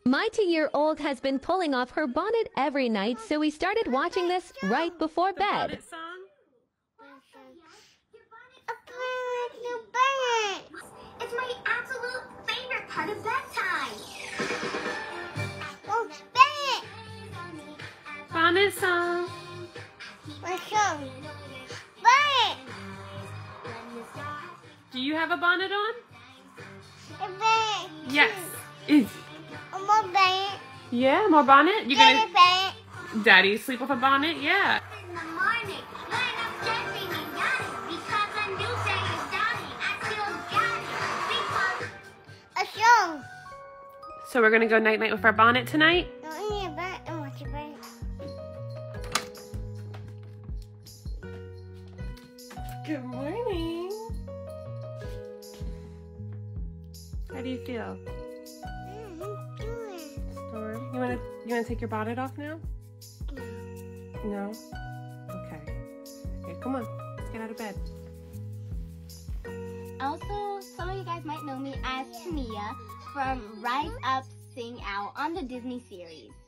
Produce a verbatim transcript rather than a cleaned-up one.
My two-year-old has been pulling off her bonnet every night, so we started watching this right before bed. It's my absolute favorite part of bedtime. Oh, bonnet! Bonnet song. What song? Bonnet! Do you have a bonnet on? A bonnet. Yes. Easy. More bonnet. Yeah, more bonnet? You gonna bonnet. Daddy sleep with a bonnet? Yeah. In the morning, when I'm stressing and yawning, because a new day is dawning, I still got it. Because a song. So we're gonna go night night with our bonnet tonight? No, I need a bonnet and watch a bonnet. Good morning. How do you feel? Storm? You wanna you wanna take your bonnet off now? No? Okay. Okay, come on. Let's get out of bed. Also, some of you guys might know me as Tamia from Rise Up, Sing Out on the Disney series.